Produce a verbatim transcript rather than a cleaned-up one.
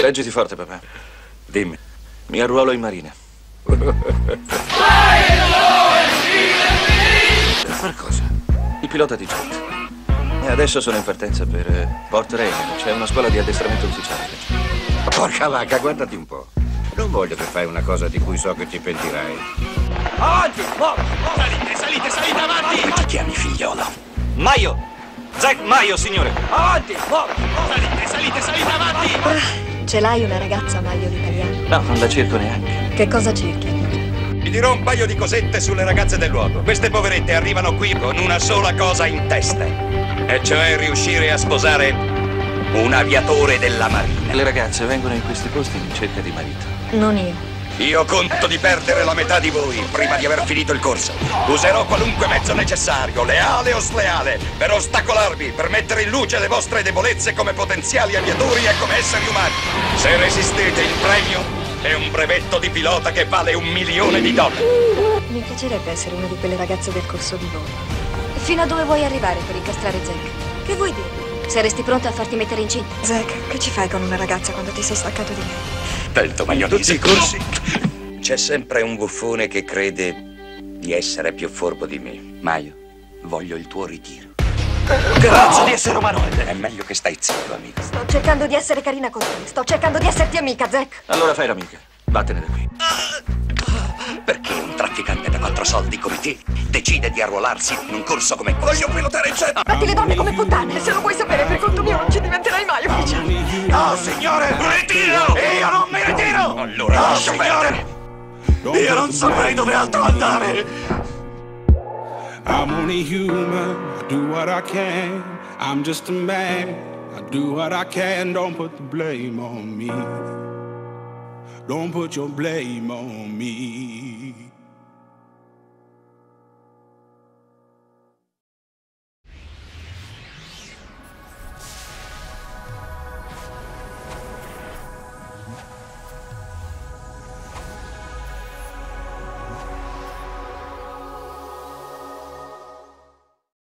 Reggiti forte, papà. Dimmi. Mi arruolo in marina. Per far cosa? Il pilota di jet. E adesso sono in partenza per eh, Port Reagan. C'è una scuola di addestramento ufficiale. Porca vacca, guardati un po'. Non voglio che fai una cosa di cui so che ti pentirai. Avanti! Oh, oh. Salite, salite, salite avanti! Come ti chiami, figliolo? Maio! Zack Maio, signore! Avanti! Oh, oh. Salite, salite, salite avanti! Ah, ce l'hai una ragazza, Maio l'italiano? No, non la cerco neanche. Che cosa cerchi? Vi dirò un paio di cosette sulle ragazze del luogo. Queste poverette arrivano qui con una sola cosa in testa, e cioè riuscire a sposare un aviatore della marina. Le ragazze vengono in questi posti in cerca di marito. Non io. Io conto di perdere la metà di voi prima di aver finito il corso. Userò qualunque mezzo necessario, leale o sleale, per ostacolarvi, per mettere in luce le vostre debolezze come potenziali aviatori e come esseri umani. Se resistete, il premio è un brevetto di pilota che vale un milione di dollari. Mi piacerebbe essere una di quelle ragazze del corso di volo. Fino a dove vuoi arrivare per incastrare Zack? Che vuoi dire? Saresti pronto a farti mettere incinta? Zack, che ci fai con una ragazza quando ti sei staccato di me? Tento maionese. Corsi. C'è sempre un buffone che crede di essere più furbo di me. Maio, voglio il tuo ritiro. Che razza di essere umano è? È meglio che stai zitto, amico. Sto cercando di essere carina con te. Sto cercando di esserti amica, Zack. Allora fai l'amica. Vattene da qui. Perché un trafficante da quattro soldi come te decide di arruolarsi in un corso come questo? Voglio pilotare il jet! Batti le donne come puttane. Se lo vuoi sapere per conto mio non ci diventerai mai ufficiale. No, signore! Ritiro! Io non mi ritiro! Allora, no, signore! Io non saprei dove altro andare! I'm only human, I do what I can. I'm just a man, I do what I can. Don't put the blame on me. Don't put your blame on me.